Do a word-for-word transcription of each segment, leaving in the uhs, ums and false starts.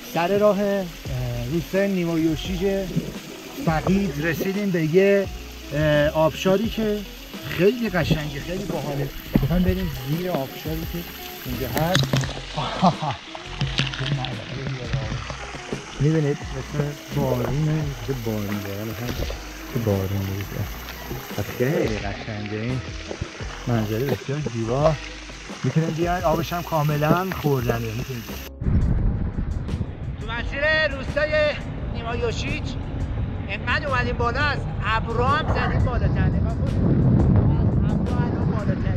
سر راه روستای نیمایوشیج فقید رسیدیم به یه آبشاری که خیلی قشنگه، خیلی باحاله. میخوایم بریم زیر آبشاری که اینجا هست. میبینید مثل بارونه، مثل بارون داره، مثل بارون داره. خیلی قشنگه این منظره، بسیار زیبا. میتونیم بیاین، آبش هم کاملا خوردنه. میتونید تو مسیر روستای نیمایوشیج اینقدر اومدیم بالا، از ابرو هم زدیم بالاتر. نگاه کنید از ابرو الان بالاتر.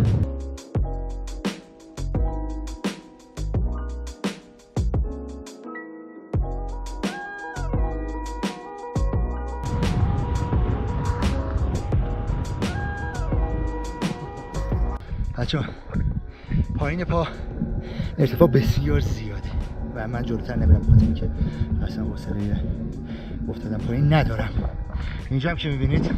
بچه پایین پا ارتفاع بسیار زیاده و من جلوتر نمیرم بخاطر اینکه اصلا حوصله افتادن پایین ندارم. اینجا هم که میبینید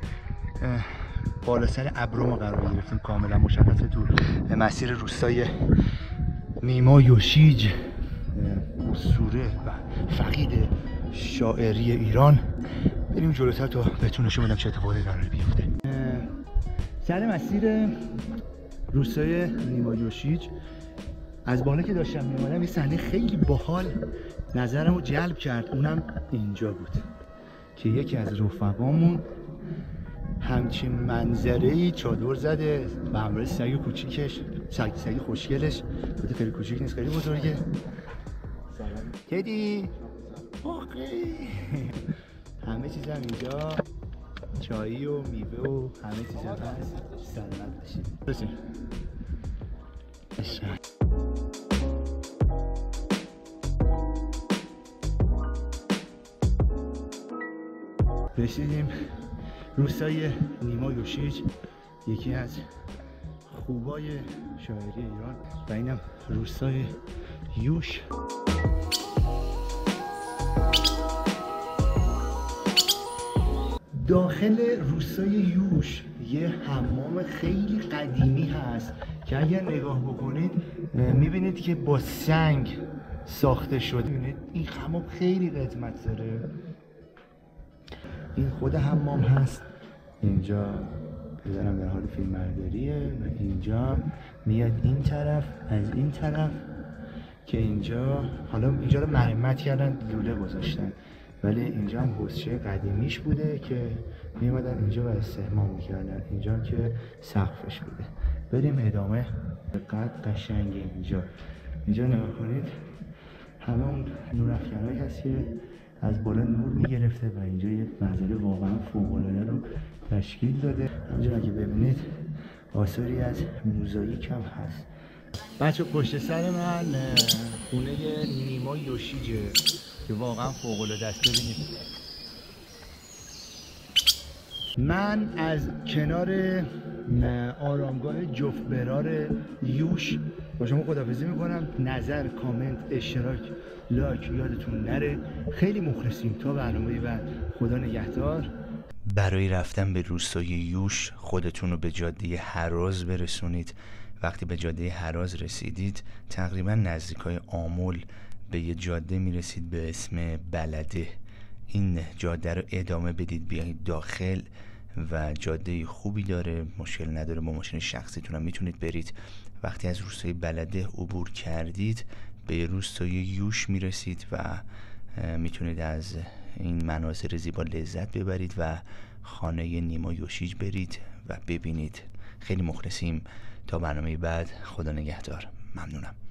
بالا سر ابرو ما قرار گرفتیم، کاملا مشخصه تو مسیر روستای نیمایوشیج، اسطوره و فقید شاعری ایران. بریم جلوتر تا بهتون نشون بدم چه اتفاقی قراره بیفته. سر مسیر روستای نیمایوشیج از بالا که داشتم می‌اومدم یه صحنه خیلی باحال نظرمو جلب کرد. اونم اینجا بود که یکی از رفقامون همچین منظره‌ای چادر زده و همراه سگ کوچیکش، سگ سگ خوشگلش، البته خیلی کوچیک نیست، خیلی بزرگه. تدی آخی همه چیز هم اینجا، چایی و میوه و همه چیز هم هست. سلامت باشید. بسیم رسیدیم روستای نیمایوشیج، یکی از خوبای شاعری ایران و اینم روستای یوش. داخل روستای یوش یه حمام خیلی قدیمی هست که اگر نگاه بکنید میبینید که با سنگ ساخته شده. میبینید این حمام خیلی قدمت داره. این خود حمام هست. اینجا پدرم در حال فیلم برداریه و اینجا میاد این طرف از این طرف که اینجا حالا اینجا رو مرمت کردن، لوله گذاشتن، ولی اینجا هم حوضچه قدیمیش بوده که میومدن اینجا و استحمام میکردن. اینجا که سقفش بوده. بریم ادامه. قد قشنگه اینجا. اینجا نگاه کنید همه اون نورافکنایی هست که از بالا نور میگرفته و اینجا یه منظره واقعا فوق‌العاده رو تشکیل داده. اینجا اگه ببینید آثاری از موزاییک هم هست. بچه پشت سر من خونه نیمایوشیجه که واقعا فوق‌العاده است. ببینید من از کنار آرامگاه جفت برار یوش با شما خداحافظی میکنم. نظر، کامنت، اشتراک، لایک یادتون نره. خیلی مخلصیم. تا برنامه بعد، خدا نگهدار. برای رفتن به روستای یوش خودتون رو به جاده هراز برسونید. وقتی به جاده هراز رسیدید تقریبا نزدیکای آمل به یه جاده میرسید به اسم بلده. این جاده رو ادامه بدید بیایید داخل و جاده خوبی داره، مشکل نداره، با ماشین شخصیتون هم میتونید برید. وقتی از روستای بلده عبور کردید به روستای یوش میرسید و میتونید از این مناظر زیبا لذت ببرید و خانه نیمایوشیج برید و ببینید. خیلی مخلصیم. تا برنامه بعد، خدا نگهدار. ممنونم.